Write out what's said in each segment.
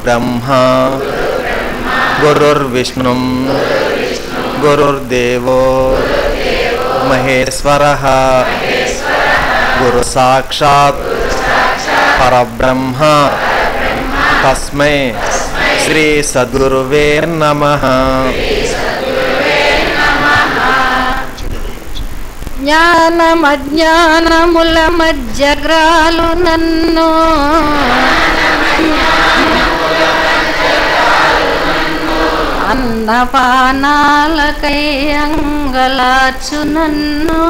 ब्रह्मा गुरुर्विष्णुं गुरुर्देवो महेश्वरः गुरु साक्षात् परब्रह्म तस्मै श्री सद्गुरुवे नमः। జ్ఞానమజ్ఞానముల మధ్యగ్రాలు నన్ను అన్నపానాలకై అంగలార్చు నన్ను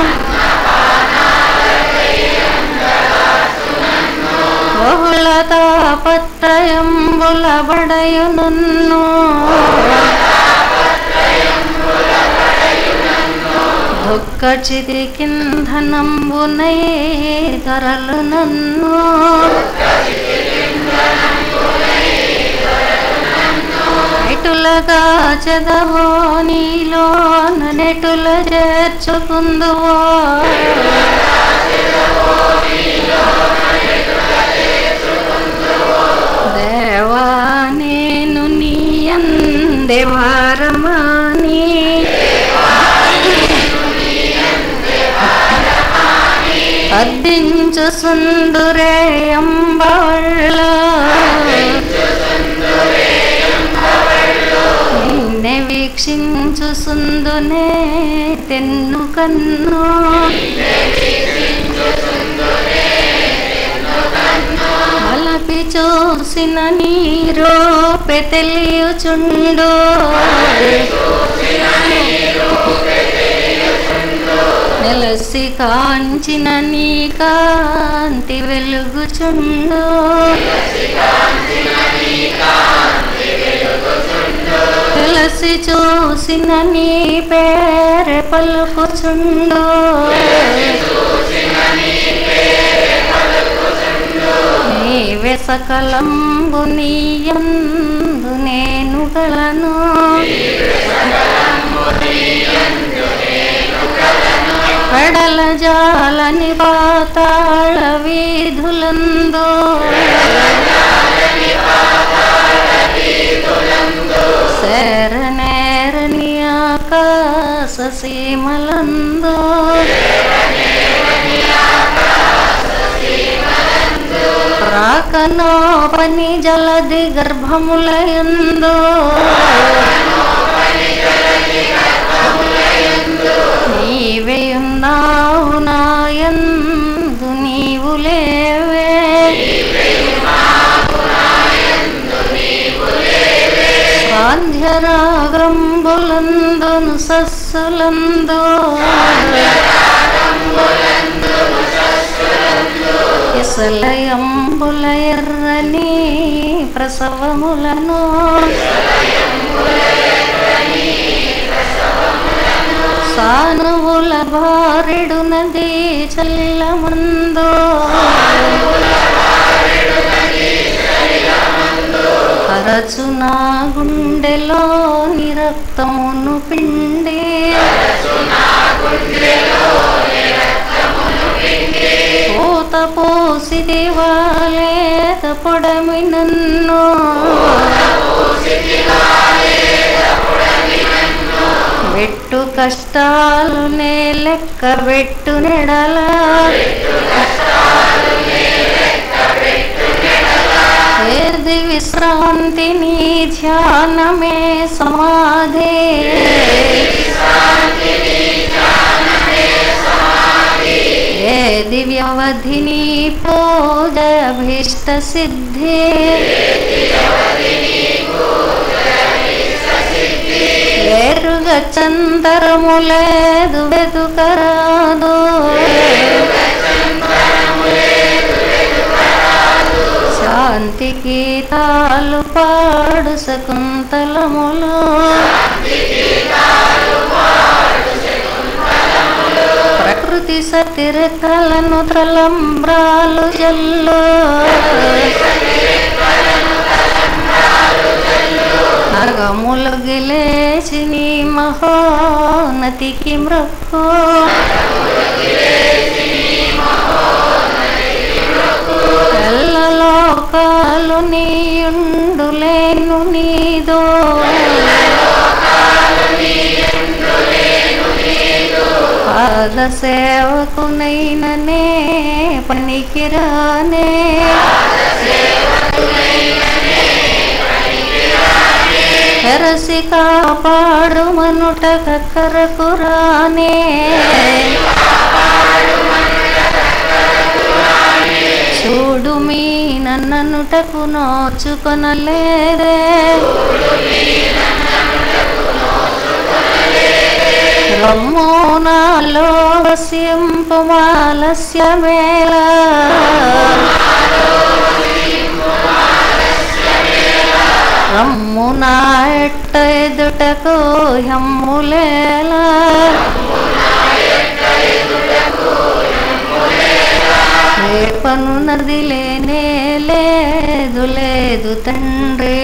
బహుళ తాపత్రయంబుల బడయు నన్ను దుఃఖ చితికింధనంబునై కరలు నన్ను ఎటులగా చదవో నీలో నెటుల చేర్చుకుందువో దేవా నేను నీ అందేవారమాని అద్దించు సుందురే అంబవళ్ళ నిన్నే వీక్షించు సుందునే తెన్ను కన్ను మలపి చూసిన నీరో పెతలియుచుండు నెలసి కాంచిన నీ కాంతి వెలుగుచుండు తెలిసి చూసిన నీ పేరు పలుకుచుండు నీవే సకలంబు నీయందు నేను గలను కడల జాలని పాతాళ వీధులందు శరణేరని ఆకాశ సీమలందు రాకనోపని జలది గర్భములయందు నీవేయున్నావు నాయందు నీవు లేవే సాంధ్యరాగంబులందును సస్సులందు ఇసలయంబుల ఎర్రని ప్రసవములను సానువుల భారెడు నది చల్లమందు అరచు నా గుండెలో నిరక్తమును పిండి పూత పోసిది వాలేత పొడమి నన్ను వెట్టు కష్టాలు నే లెక్క వెట్టు నెడల ఏది విశ్రాంతి నీ ధ్యానమే సమాధి ఏది వ్యవధి నీ పూజ భీష్ట సిద్ధి వేరుగా చందరము లేదు వెతుకరాదు శాంతి గీతాలు పాడు శకుంతలములు ప్రకృతి సతిరేకలను తలంబ్రాలు జల్లు నగములు గిలేచి నీ మహోన్నతికి మృక్కు ఎల్లలోకాలు నీయుండ నీదో పాద సేవకునైననే పనికిరానే తెరసి కాపాడు మనుట కక్కరకురానే చూడు మీ నన్ననుటకు నోచుకొనలేదే రమ్మో నాలో వసింపు మాలస్యమేళ రమ్ము నా ఎట్ట ఎదుటకు హమ్ములేలా రేపను నది లేనే లేదు లేదు తండ్రి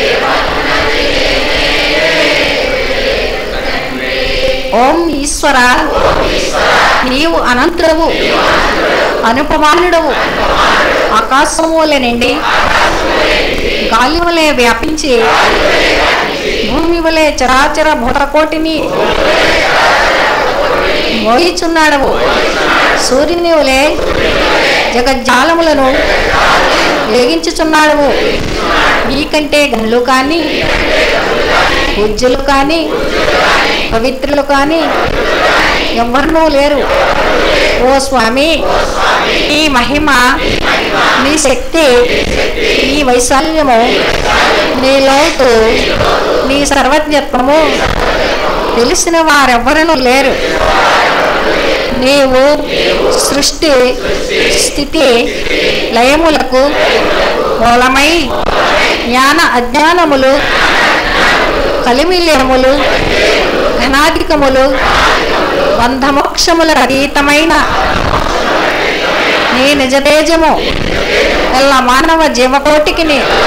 ఓం ఈశ్వర నీవు అనంతుడవు అనుపమానుడవు ఆకాశము వలె నిండి గాలి వలె వ్యాపించి భూమి వలె చరాచర భూతకోటిని మోయిచున్నాడవు సూర్యుని వలె జగజ్జాలములను వెలిగించుచున్నాడవు నీకంటే గనులు కానీ పూజ్యులు కానీ పవిత్రులు కానీ ఎవరినూ లేరు ఓ స్వామి నీ మహిమ నీ శక్తి నీ వైశాల్యము నీ లోతు నీ సర్వజ్ఞత్వము తెలిసిన వారెవ్వరూ లేరు నీవు సృష్టి స్థితి లయములకు మూలమై జ్ఞాన అజ్ఞానములు కలిమిలయములు ఘనాధికములు బంధమోక్షముల అతీతమైన నీ నిజతేజము ఎల్ల మానవ జీవకోటికి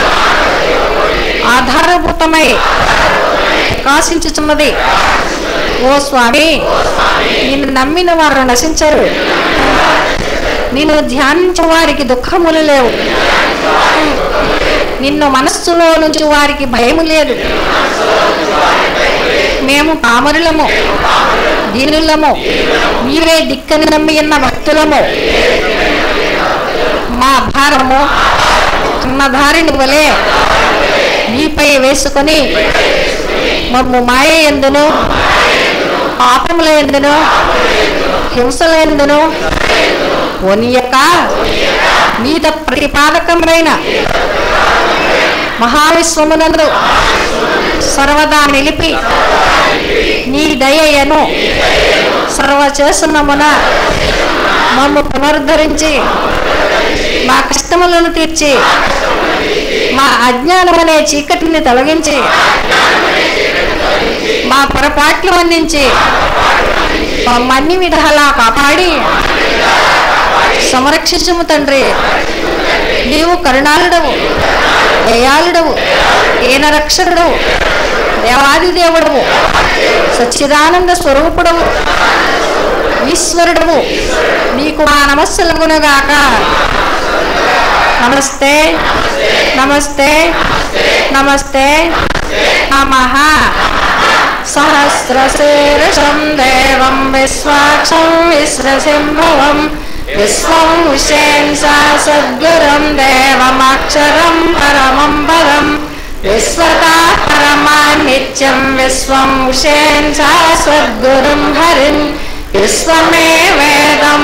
ఆధారభూతమై ప్రకాశించుచున్నది ఓ స్వామి నిన్ను నమ్మిన వారు నశించరు నిన్ను ధ్యానించే వారికి దుఃఖములు లేవు నిన్ను మనస్సులో నుంచి వారికి భయము లేదు మేము పామరులము దీనులము నీవే దిక్కని నమ్మి ఉన్న భక్తులము మా భారము కన్నధారిని వలె నీపై వేసుకొని మమ్ము మాయ ఎందును పాపముల ఎందును హింసల ఎందును ఒనియక నీత ప్రతిపాదకమైన మహావిశ్వమునందు సర్వదా నిలిపి నీ దయను సర్వచేసనమున మమ్ము పునరుద్ధరించి మా కష్టములను తీర్చి మా అజ్ఞానమనే చీకటిని తొలగించి మా పొరపాట్లు అందించి మన్ని విధాలా కాపాడి సంరక్షించుము తండ్రి నీవు కరుణాళుడవు దయాళుడవు ఏన రక్షకుడవు దేవాది దేవుడవు సచ్చిదానంద స్వరూపుడవు ఈశ్వరుడవు నీకు మా నమస్సులగునగాక నమస్తే నమస్తే నమస్తే నమః సహస్రశీర్షం దేవం విశ్వాక్షం విశ్రసింభవం విశ్వం ఉషేన్సా సద్గురం దేవమక్షరం పరమం పదం విశ్వతా పరమానిత్యం విశ్వం ఉషేన్సా సద్గురుం హరిం విశ్వమేవేదం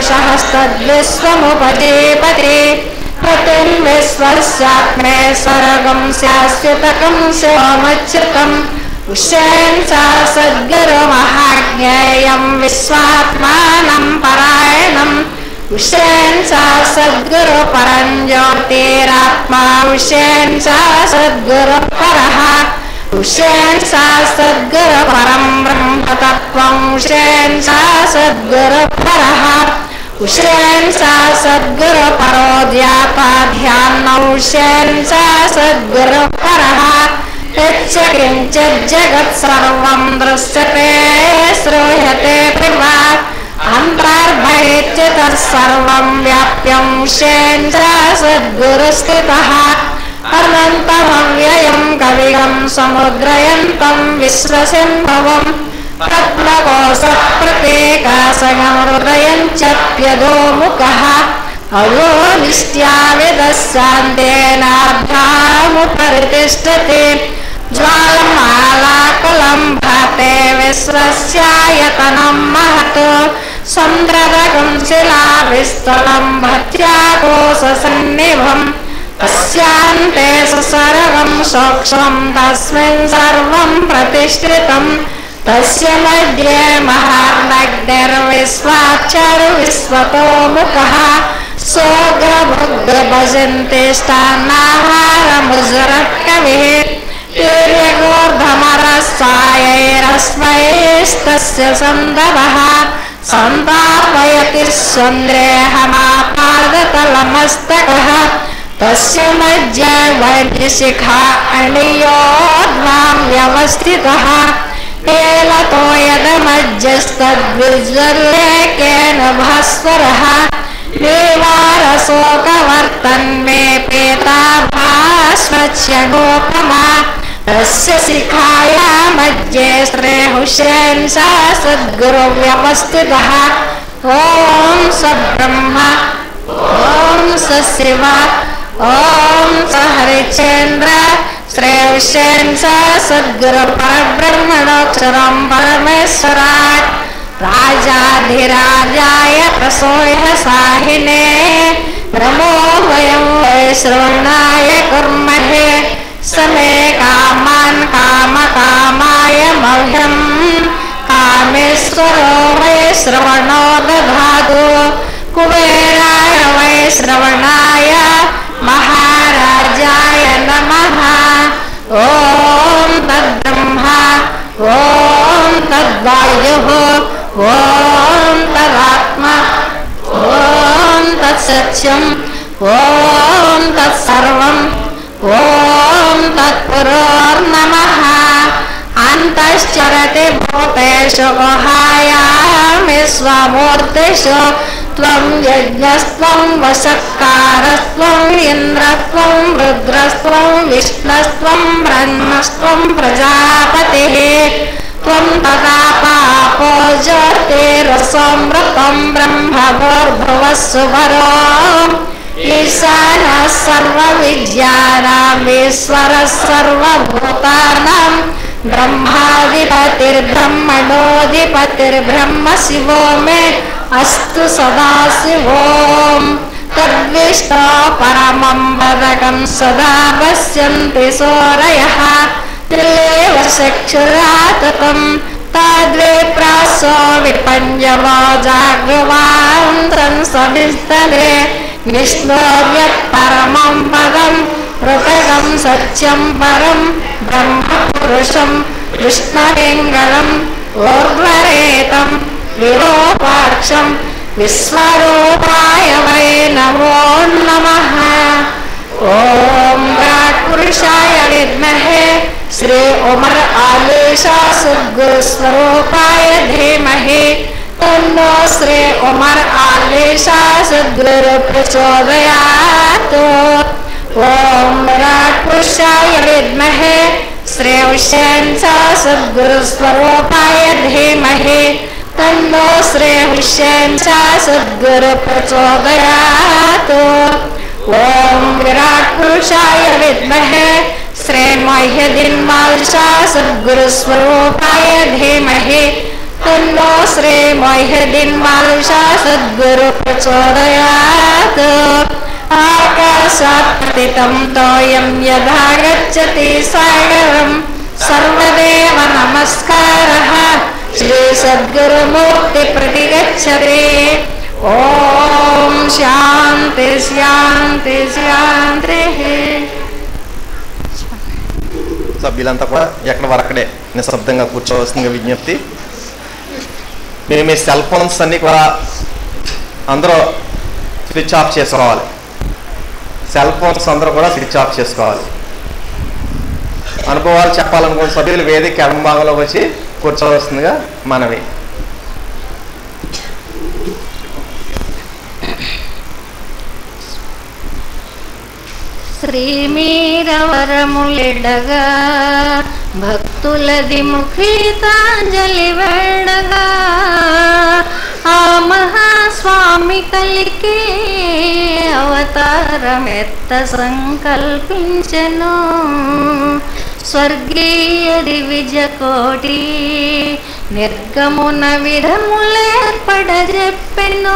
పురుషస్తద్విశ్వముపజీపతి పతిం విశ్వస్యాత్మే స్వర్గం శాశ్వతకం శివమచ్యుతం ఉషేన్సా సద్గురుమహాజ్ఞేయం విశ్వాత్మానం పరాయణం ఉషేన్సా సద్గురు పరం జ్యోతిరాత్మా ఉషేన్సా సద్గురు పరః ఉషేన్సా సద్గురు పరం బ్రహ్మతత్వం ఉషేన్సా సద్గురు పరః ఉషేన్సా సద్గురు పరోధ్యాపాధ్యాన్న ఉషేన్సా సద్గురు పరః కించిజ్జగత్ సర్వం దృశ్యతే శ్రూయతే పిబాత్ అంతర్బహిర్చితః సర్వం వ్యాప్యం ఉషేన్సా సద్గురు స్థితః अनन्तमव्ययं कविगं समुद्रयन्तं विश्वसिन्धवम् प्रत्नकोशप्रत्येकासगमहृदयं चाप्यधोमुखः अयो नित्याविदस्सान्तेनाभ्यामुपरितिष्ठते ज्वालमालाकुलं भाते विश्वस्यायतनं महत् सन्द्रदकं शिलाविस्थलं भत्याकोशसन्निभम् तस्यान्ते सर्वं सूक्ष्मं तस्मिन् सर्वं प्रतिष्ठितम् तस्य मध्ये महार्नग्निर्विश्वाक्षरविश्वतोमुखः सोग्रभुग्रभजन्तिष्ठान्नाहारमुजरः कविः तीर्यगोर्धमरसायैरस्मैस्तस्य सन्दवः सन्तापयति सन्द्रेहमापादतलमस्तकः तस्य मध्ये वैद्यशिखा अणियोद्वां व्यवस्थितः एलतो यदमज्जस्तद्विज्वल्लेकेन भास्वरः देवारशोकवर्तन्मे पेताभास्वच्यगोपमा तस्य शिखाया मध्ये श्रीहुसेन सा सद्गुरुव्यवस्थितः ॐ सब्रह्म ॐ सशिव ॐ सहरिचेन्द्र श्रेयसेन सा सद्गुरु परब्रह्मणोऽक्षरं परमेश्वरात् राजाधिराजाय प्रसूयः साहिने नमो वयं वै श्रवणाय कुर्महे समे कामान् कामकामाय मह्यं कामेश्वरो वै श्रवणो दधातु कुबेराय वै श्रवणाय महाराजाय नमः ॐ तद्ब्रह्मा ॐ तद्वायुः ॐ तदात्मा ॐ तत्सत्यम् ॐ तत्सर्वम् ॐ तत्पुरोर्नमः अन्तश्चरति भूतेषु गुहायां स्वमूर्तिषु त्वं यज्ञस्त्वं वशत्कारस्त्वं इन्द्रस्त्वं रुद्रस्त्वं विष्णुस्त्वं ब्रह्मस्त्वं प्रजापतिः त्वं तदा पापो ज्योतिरसमृतं ब्रह्मभूर्भुवः सुवरो ईशानः सर्वविद्यानाम् ईश्वरः सर्वभूतानां ब्रह्माधिपतिर्ब्रह्मणोऽधिपतिर्ब्रह्म शिवो मे अस्तु सदा शिवोम् तद्विष्णो परमं पदकं सदा पश्यन्ति सूरयः त्रिलेव चक्षुराततं तद्विप्रासो विपञ्जलो जागृवान्तं सविस्तरे विष्णोर्यत्परमं पदं ऋतकं सत्यं परं ब्रह्मपुरुषं विष्णुलिङ्गम् ऊर्ध्वरेतं विरूपाक्षं विश्वरूपाय वै नमो नमः ॐ विराट्पुरुषाय विद्महे श्री उमर आलेशा सद्गुरुस्वरूपाय धीमहि तन्नो श्री उमर आलेशा सद्गुरु प्रचोदयात् ॐ विराट्पुरुषाय विद्महे श्री हुसैन सा सद्गुरुस्वरूपाय धीमहि तन्नो श्री हुसैन सा सद्गुरु प्रचोदयात् ॐ विराट्पुरुषाय विद्महे श्री मोहिउद्दीन मालशा सद्गुरुस्वरूपाय धीमहि तन्नो श्री मोहिउद्दीन मालशा सद्गुरु प्रचोदयात् आकाशात् पतितं तोयं यथा गच्छति सागरं सर्वदेव नमस्कारः श्री सद्गुरुमूर्ति प्रतिगच्छति ओम शांति शांति शांति సభ్యులంతా కూడా ఎక్కడ వరకడే నిశ్శబ్దంగా కూర్చోవలసిందిగా విజ్ఞప్తి. మీరు మీ సెల్ ఫోన్స్ అన్నీ కూడా అందరూ స్విచ్ ఆఫ్ చేసుకోవాలి. సెల్ ఫోన్స్ అందరూ కూడా స్విచ్ ఆఫ్ చేసుకోవాలి. అనుభవాలు చెప్పాలనుకున్న సభ్యులు వేదిక ఎడమ భాగంలోకి వచ్చి కూర్చోవలసిందిగా మనవి. శ్రీమీరవరములెడగా భక్తులది ముఖితాంజలి వేడగా ఆ మహాస్వామి కలికి అవతారమెత్త సంకల్పించెను. స్వర్గీయ దివిజకోటి నిర్గమున విధములేర్పడజెప్పెను.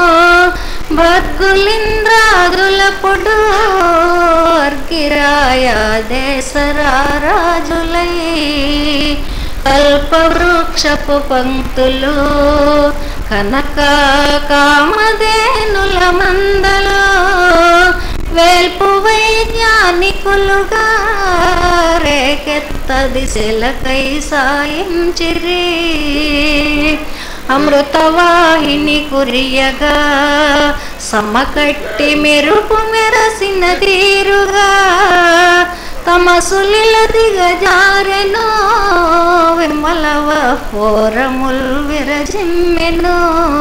భర్గులింద్రాదులపుడు అర్గిరాయ దేశరారాజులై కల్పవృక్షపు పంక్తులు కనక కామధేనుల మందలో వేల్పు వైజ్ఞానికులుగా రేకెత్త దిశలకై సాయించిరి. అమృతవాహిని కురియగా సమకట్టి మెరుపు మెరసిన తీరుగా తమసులిల దిగజారెను. విమలవ పోరముల్ విరజిమ్మెను.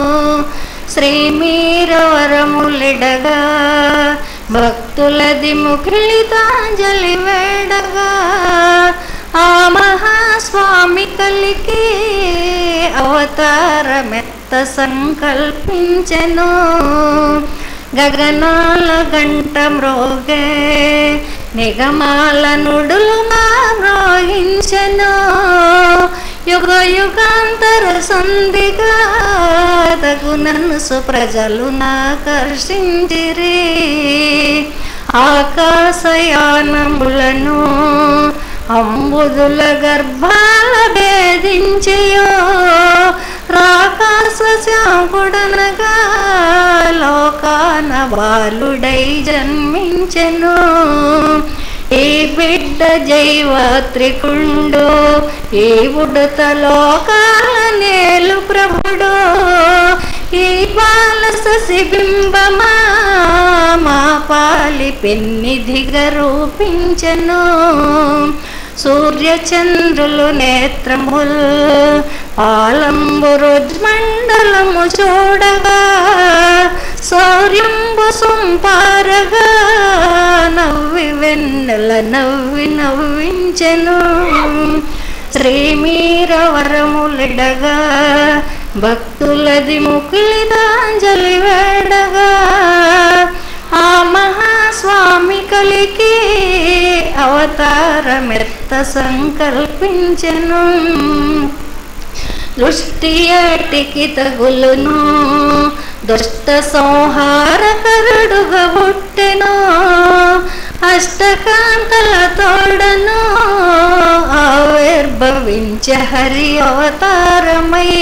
శ్రీమీరవరములెడగా భక్తులది ముఖితాంజలి వేడగా ఆ మహాస్వామి కలికి అవతారమెత్త సంకల్పించెను. గగనాల గంట మ్రోగే నిగమాల నుడులు మ్రోహించెను. యుగ యుగాంతర సంధిగా తగునన్సు ప్రజలు నాకర్షించిరి. ఆకాశయానములను అంబుదుల గర్భాల భేదించియో రాకాశ శాంకుడనగా లోకాన బాలుడై జన్మించెను. ఈ బిడ్డ జైవాత్రికుండు ఈ ఉడత లోకాల నేలు ప్రభుడు. ఈ బాల శశిబింబమా మా పాలి పెన్నిధిగా రూపించెను. సూర్యచంద్రులు నేత్రముల్ పాలంబు రుజ్మండలము చూడగా సౌర్యంబు సుంపారగా నవ్వి వెన్నెల నవ్వి నవ్వించెను. శ్రీమీరవరములెడగా భక్తులది ముఖితాంజలి వేడగా ఆ మహాస్వామి కలికి అవతారమెత్త సంకల్పించెను. దృష్టి ఏటికి తగులును దుష్ట సంహారకరుడుగా పుట్టెను. అష్టకాంతల తోడను ఆవిర్భవించే హరి అవతారమై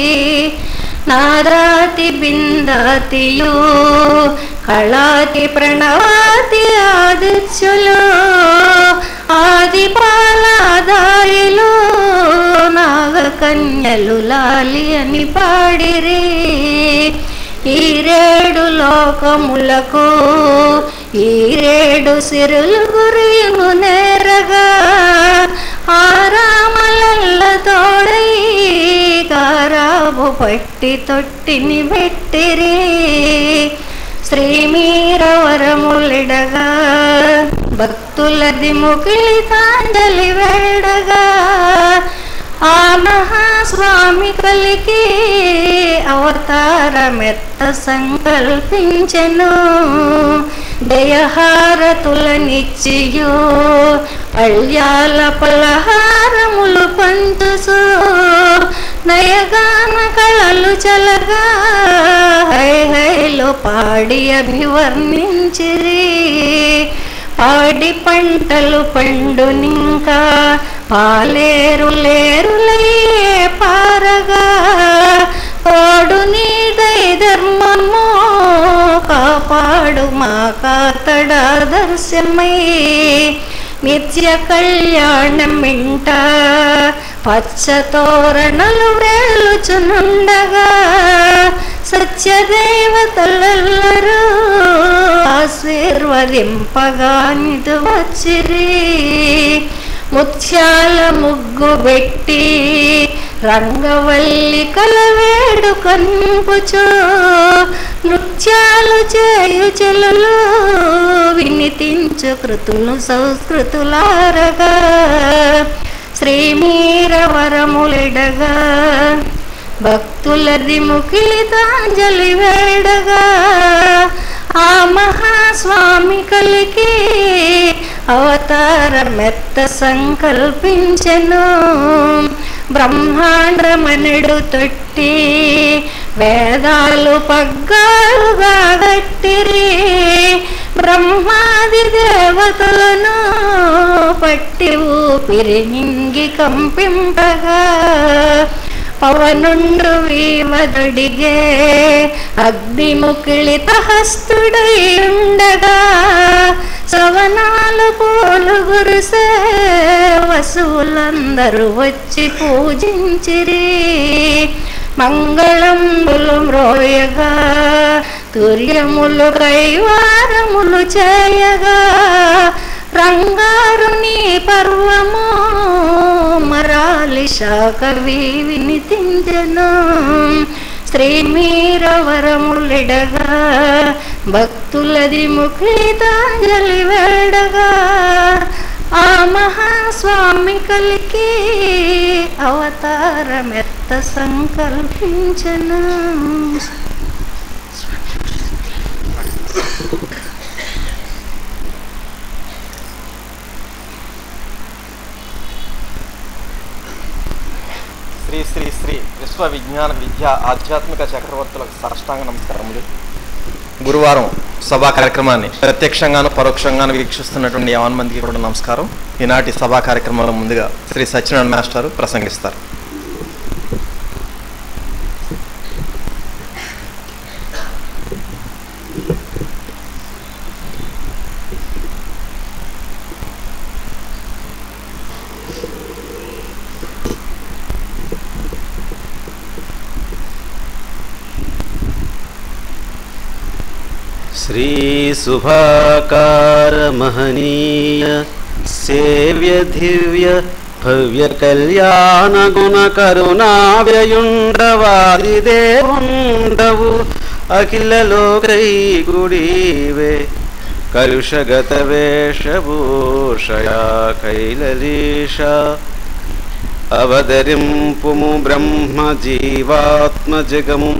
నారాతి బిందాతియు కళాతి ప్రణవాతి ఆదిత్యులు ఆది పాలాదాయిలు నాగకన్యలు లాలి అని పాడిరి. ఈ రేడు లోకములకు ఈ రేడు సిరులు గురియును నేరగా ఆరామలల్ల తోడై కారాబు పట్టి తొట్టిని పెట్టిరి. శ్రీమీరవరములెడగా భక్తులది ముఖితాంజలి వేడగా ఆ మహాస్వామి కలికి అవతారమెత్త సంకల్పించెను. దయహారతులనిచ్చియు పళ్యాల పలహారములు పంచుసు నయగాన కళలు చలగా హై హైలో పాడి అభివర్ణించిరి. పాడి పంటలు పండునింకా పాలేరులేరులే పారగా తోడు నీదై ధర్మము కాపాడు మా కాతడాదర్శమై నిత్య కళ్యాణం మింట పచ్చ తోరణలు వేలుచునుండగా సత్యదేవతలెల్లరూ ఆశీర్వదింపగా నిదు వచ్చిరి. ముత్యాల ముగ్గు పెట్టి రంగవల్లి కలవేడు కన్పుచు నృత్యాలు చేయు చెలులు వినితించు కృతులు సంస్కృతులారగా శ్రీమీరవరములెడగా భక్తులది ముఖిలితాంజలి వేడగా ఆ మహాస్వామి కలికి అవతారమెత్త సంకల్పించెను బ్రహ్మాండమనుడు తొట్టి వేదాలు పగ్గాలుగా గట్టిరి బ్రహ్మాది దేవతలను పట్టి ఊపిరి మింగి కంపింపగా పవనుండు వీమదొడిగే అగ్నిముకిళిత హస్తుడై ఉండగా సవనాలు పోలు గురుసే వసువులందరూ వచ్చి పూజించిరి మంగళములు మ్రోయగా తుర్యములు కైవారములు చేయగా రంగారుని పర్వము మరాలి శాకవి వినితించెను శ్రీమీరవరములెడగా భక్తులది ముఖితాంజలి వేడగా ఆ మహాస్వామి కలికి అవతారమెత్త సంకల్పించెను. శ్రీ శ్రీ శ్రీ విశ్వ విజ్ఞాన విద్య ఆధ్యాత్మిక చక్రవర్తులకు సాష్టాంగ నమస్కారములు. గురువారం సభా కార్యక్రమాన్ని ప్రత్యక్షంగాను పరోక్షంగాను వీక్షిస్తున్నటువంటి 50 మందికి కూడా నమస్కారం. ఈనాటి సభా కార్యక్రమంలో ముందుగా శ్రీ సత్యనారాయణ మాస్టారు ప్రసంగిస్తారు. శ్రీ శుభాకార మహనీయ సేవ్య దివ్య భవ్య కళ్యాణ గుణ కరుణా వ్యయుండవాది దేవుండవు అఖిల లోకై గుడివే కలుషగత వేషభూషయా కైలలీష అవతరింపుము బ్రహ్మ జీవాత్మ జగము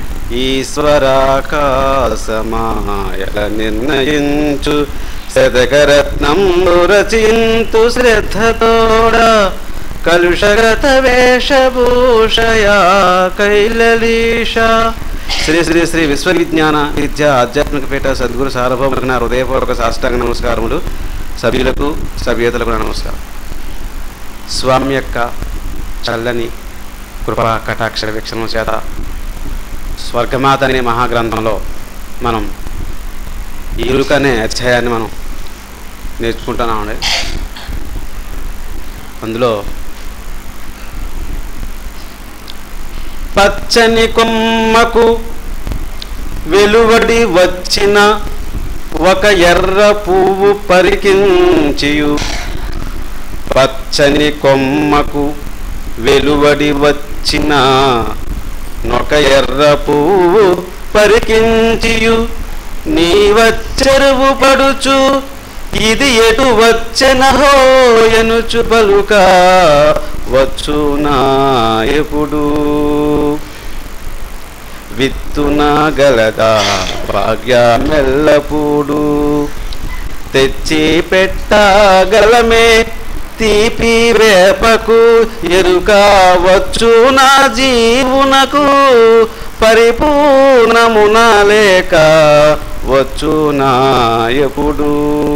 ఈశ్వరాకాశమాయల నిర్ణయించు శతకరత్నం రచింతు శ్రద్ధతోడ కలుషగత వేషభూషయా కైలలీష. శ్రీ శ్రీ శ్రీ విశ్వవిజ్ఞాన విద్య ఆధ్యాత్మిక పీఠ సద్గురు సార్వభౌములకు నా హృదయపూర్వక సాష్టాంగ నమస్కారములు. సభ్యులకు సభ్యతలకు నా నమస్కారం. స్వామి యొక్క చల్లని కృపా కటాక్షర వీక్షణం చేత స్వర్గమాత అనే మహాగ్రంథంలో మనం ఇరుక అనే అధ్యాయాన్ని మనం నేర్చుకుంటున్నామండి. అందులో పచ్చని కొమ్మకు వెలువడి వచ్చిన ఒక ఎర్ర పువ్వు పరికించియు, పచ్చని కొమ్మకు వెలువడి వచ్చిన నొక ఎర్ర పువ్వు పరికించియు, నీవచ్చెరువు పడుచు ఇది ఎటు వచ్చెనహో ఎనుచు పలుక వచ్చునా ఎప్పుడు విత్తునా గలదా భాగ్యమెల్లప్పుడు తెచ్చి పెట్టగలమే తీపి వేపకు ఎరుక వచ్చునా జీవునకు పరిపూర్ణమున లేక వచ్చునా ఎప్పుడు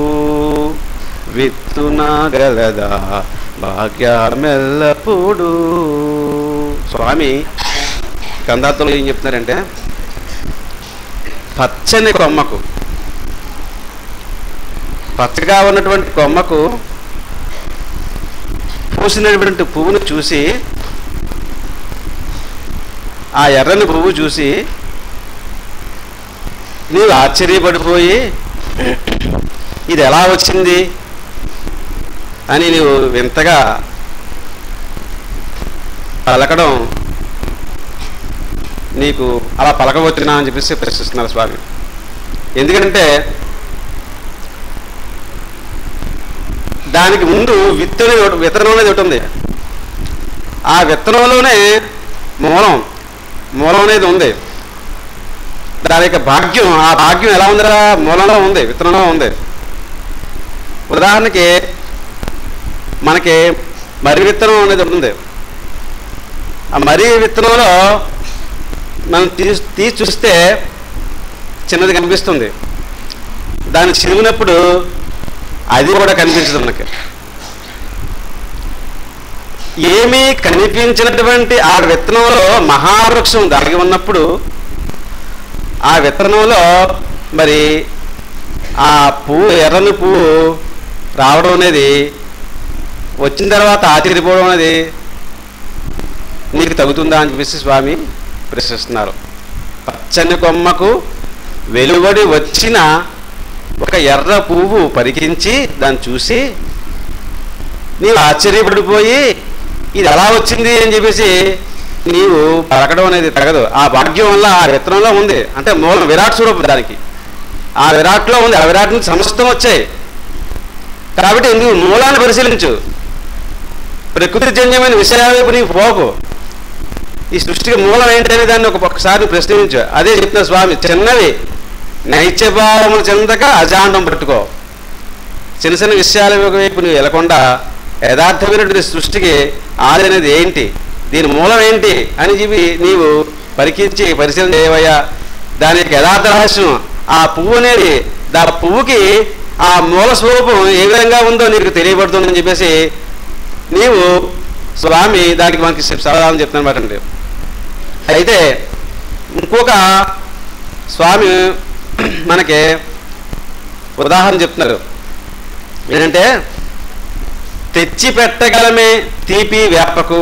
విత్తునా గలదా భాగ్యమెల్లప్పుడు. స్వామి కందార్థంలో ఏం చెప్తున్నారంటే, పచ్చని కొమ్మకు, పచ్చగా ఉన్నటువంటి కొమ్మకు పూసినటువంటి పువ్వును చూసి, ఆ ఎర్రని పువ్వు చూసి నీవు ఆశ్చర్యపడిపోయి ఇది ఎలా వచ్చింది అని నీవు వింతగా పలకడం, నీకు అలా పలకవచ్చునా అని చెప్పేసి ప్రశ్నిస్తున్నారు స్వామి. ఎందుకంటే దానికి ముందు విత్తనం అనేది ఒకటి ఉంది. ఆ విత్తనంలోనే మూలం అనేది ఉంది. దాని యొక్క భాగ్యం, ఆ భాగ్యం ఎలా ఉందిరా? మూలంలో ఉంది, విత్తనంలో ఉంది. ఉదాహరణకి మనకి మర్రి విత్తనం అనేది ఉంటుంది. ఆ మర్రి విత్తనంలో మనం తీసి చూస్తే చిన్నది కనిపిస్తుంది. దాన్ని చిరిగినప్పుడు అది కూడా కనిపించదు మనకి. ఏమీ కనిపించినటువంటి ఆ విత్తనంలో మహావృక్షం దాగి ఉన్నప్పుడు ఆ విత్తనంలో మరి ఆ పువ్వు, ఎర్రని పువ్వు రావడం అనేది, వచ్చిన తర్వాత ఆశ్చర్యపోవడం అనేది నీకు తగ్గుతుందా అని చెప్పేసి స్వామి ప్రశ్నిస్తున్నారు. పచ్చని కొమ్మకు వెలువడి వచ్చిన ఒక ఎర్ర పువ్వు పరికించి దాన్ని చూసి నీవు ఆశ్చర్యపడిపోయి ఇది ఎలా వచ్చింది అని చెప్పేసి నీవు పలకడం అనేది తగదు. ఆ భాగ్యం వల్ల ఆ విత్తనంలో ఉంది. అంటే మూలం విరాట్ స్వరూపం దానికి, ఆ విరాట్లో ఉంది. ఆ విరాట్ నుంచి సమస్తం వచ్చాయి. కాబట్టి నువ్వు మూలాన్ని పరిశీలించు. ప్రకృతి జన్యమైన విషయాల వైపు నీకు పోకు. ఈ సృష్టికి మూలం ఏంటనే దాన్ని ఒక్కసారి ప్రశ్నించు. అదే చెప్తున్న స్వామి, చిన్నవి నైత్యభావములు చెందక అజాండం పట్టుకో. చిన్న చిన్న విషయాల వైపు నువ్వు వెళ్లకుండా యథార్థమైనటువంటి సృష్టికి ఆది అనేది ఏంటి, దీని మూలం ఏంటి అని చెప్పి నీవు పరికించి పరిశీలన చేయవయ్యా. దాని యొక్క యథార్థ రహస్యం, ఆ పువ్వు అనేది, ఆ పువ్వుకి ఆ మూల స్వరూపం ఏ విధంగా ఉందో నీకు తెలియబడుతుందని చెప్పేసి నీవు స్వామి దానికి మనకి సమాధానం చెప్తానమాట అండి. అయితే ఇంకొక స్వామి మనకి ఉదాహరణ చెప్తున్నారు. ఏంటంటే, తెచ్చి పెట్టగలమే తీపి వేపకు,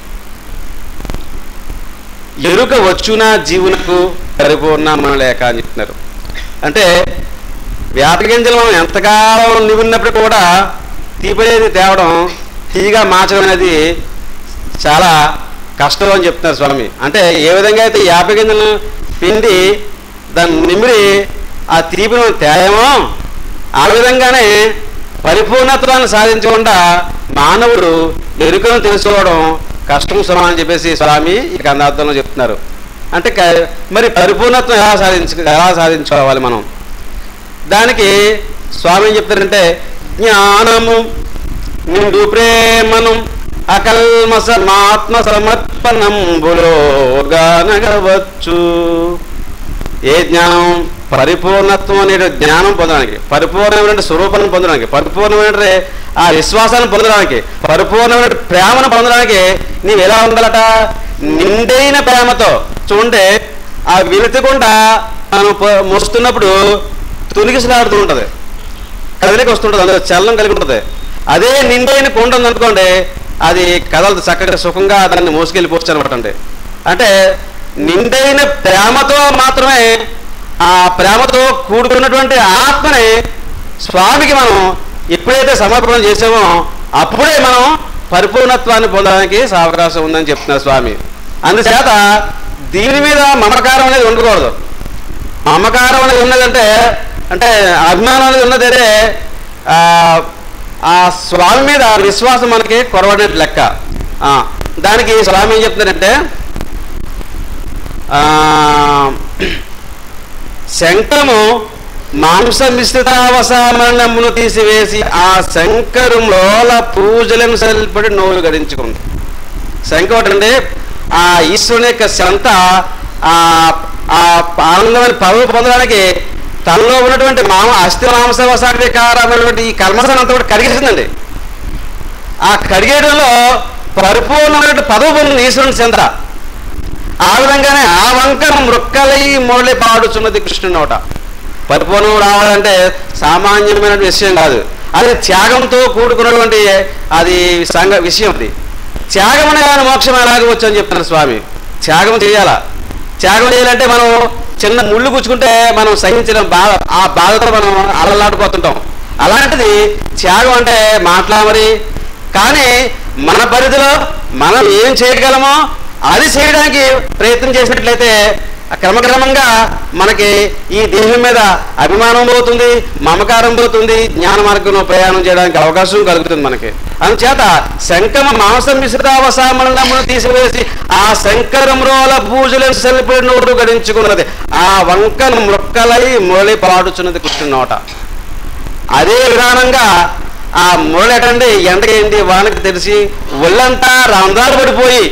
ఎరుక వచ్చునా జీవునకు పరిపూర్ణ లేక అని చెప్తున్నారు. అంటే వేప గింజలు మనం ఎంతకాలం నివిన్నప్పుడు కూడా తీపి అనేది తేవడం, తీగా మార్చడం అనేది చాలా కష్టం అని చెప్తున్నారు స్వామి. అంటే ఏ విధంగా అయితే వేప గింజలను పిండి దాన్ని నిమిరి ఆ తీపిని తేయమో, ఆ విధంగానే పరిపూర్ణత్వాన్ని సాధించకుండా మానవుడు ఎరుకను తెలుసుకోవడం కష్టం సుమా అని చెప్పేసి స్వామి ఈ గ్రంథార్థంలో చెప్తున్నారు. అంటే మరి పరిపూర్ణత్వం ఎలా సాధించుకోవాలి మనం? దానికి స్వామి ఏం చెప్తారంటే, జ్ఞానము నిండు ప్రేమను అకల్మసమాత్మ సమర్పణంబులో గానగవచ్చు. ఏ జ్ఞానం? పరిపూర్ణత్వం అనే జ్ఞానం పొందడానికి, పరిపూర్ణమైన స్వరూపాన్ని పొందడానికి, పరిపూర్ణమైన ఆ విశ్వాసాన్ని పొందడానికి, పరిపూర్ణమైన ప్రేమను పొందడానికి నీవు ఎలా ఉండాలట? నిండైన ప్రేమతో. చూడండి, ఆ వెలుతుకుండా మనం మోస్తున్నప్పుడు తునిగిసలాడుతూ ఉంటుంది, కదలికి వస్తుంటుంది, అందులో చలనం కలిగి ఉంటుంది. అదే నిండైన కొండ ఉందనుకోండి, అది కదలదు, చక్కగా సుఖంగా దాన్ని మోసుకెళ్ళిపోవచ్చు అనమాట. అంటే నిండైన ప్రేమతో మాత్రమే, ఆ ప్రేమతో కూడుకున్నటువంటి ఆత్మని స్వామికి మనం ఎప్పుడైతే సమర్పణ చేసామో అప్పుడే మనం పరిపూర్ణత్వాన్ని పొందడానికి అవకాశం ఉందని చెప్తున్నారు స్వామి. అందుచేత దీని మీద మమకారం అనేది ఉండకూడదు. మమకారం అనేది ఉన్నదంటే, అంటే అభిమానం అనేది ఉన్నదే ఆ స్వామి మీద విశ్వాసం మనకి కొరవడినట్టు లెక్క. దానికి స్వామి ఏం చెప్తున్నారంటే, శంఖము మాంసమిశ్రితావసామరణమును తీసివేసి ఆ శంకరులోల పూజలను సరిపడి నోరు గడించుకుంది. శంఖం అంటే ఆ ఈశ్వరుని యొక్క శంత ఆ ఆనందమైన పదవి పొందడానికి తనలో ఉన్నటువంటి అస్థి మాంసవసాకారమైనటువంటి ఈ కల్మసాన్ని అంతా కూడా కడిగేసిందండి. ఆ కడిగేయడంలో పరిపూర్ణమైన పదవి పొందిన ఈశ్వరుని చెంత. ఆ విధంగానే ఆ వంకను మృక్కలై మోళ్ళి పాడుచున్నది కృష్ణుని నోట. పరిపూర్ణం రావాలంటే సామాన్యమైన విషయం కాదు, అది త్యాగంతో కూడుకున్నటువంటి అది విషయం. అది త్యాగం అనే మోక్షం ఎలాగవచ్చు అని చెప్తున్నారు స్వామి. త్యాగం చేయాలా? త్యాగం చేయాలంటే మనం చిన్న ముళ్ళు గుచ్చుకుంటే మనం సహించిన బాధ, ఆ బాధతో మనం అలలాడిపోతుంటాం. అలాంటిది త్యాగం అంటే మాట్లాడమరి. కానీ మన పరిధిలో మనం ఏం చేయగలమో అది చేయడానికి ప్రయత్నం చేసినట్లయితే క్రమక్రమంగా మనకి ఈ దేహం మీద అభిమానం పోతుంది, మమకారం పోతుంది, జ్ఞాన మార్గంలో ప్రయాణం చేయడానికి అవకాశం కలుగుతుంది మనకి. అందుచేత శంకమ మాంసం మిశ్రితావసామరణమును తీసివేసి ఆ శంకరమ్రోల పూజలను సెల్లిపడి నోటు గడించుకున్నది, ఆ వంకను మొక్కలై మురళి పాడుచున్నది కృష్ణునోట. అదే విధానంగా ఆ మురళి ఎండకేంటి వానకి తెలిసి ఒళ్ళంతా రంధ్రాలు పడిపోయి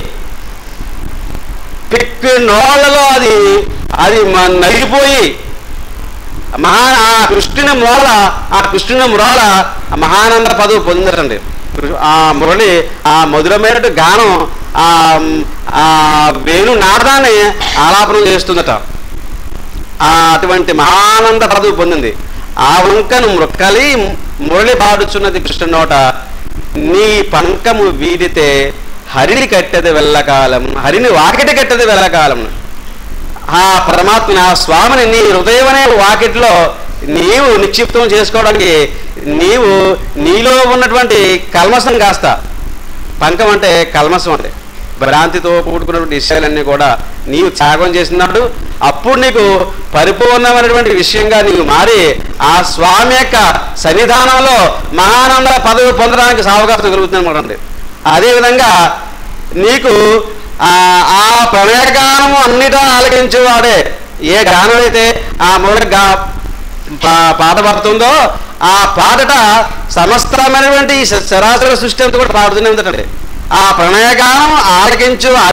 పిక్కి నోళ్లలో అది నలిగిపోయి ఆ కృష్ణుని మ్రోల మహానంద పదవి పొందిందటండి. ఆ మురళి ఆ మధురమైన గానం ఆ వేణు నాదాన్ని ఆలాపనం చేస్తుందట. అటువంటి మహానంద పదవి పొందింది. ఆ వంకను మృక్కలి మురళి పాడుచున్నది కృష్ణునోట, నీ పంకము వీడితే హరిని కట్టెది వెళ్ళకాలం, హరిని వాకిటి కట్టెది వెళ్ళకాలం. ఆ పరమాత్మని, ఆ స్వామిని నీ హృదయం అనే వాకిట్లో నీవు నిక్షిప్తం చేసుకోవడానికి నీలో ఉన్నటువంటి కల్మషం కాస్త, పంకం అంటే కల్మషం అంటే భ్రాంతితో కూడుకున్నటువంటి విషయాలన్నీ కూడా నీవు త్యాగం చేసినప్పుడు అప్పుడు నీకు పరిపూర్ణమైనటువంటి విషయంగా నీవు మారి ఆ స్వామి యొక్క సన్నిధానంలో మహానంద పదవి పొందడానికి అవకాశం కలుగుతుంది అనమాట. అదేవిధంగా నీకు ఆ ప్రణయగానము అన్నిటా ఆలకించేవాడే, ఏ గానం అయితే ఆ మూల పాట పడుతుందో ఆ పాటట సమస్తమైనటువంటి సరాసరి సృష్టి అంతా కూడా పాడుతూనే ఉందటండి. ఆ ప్రణయగానం ఆలకించు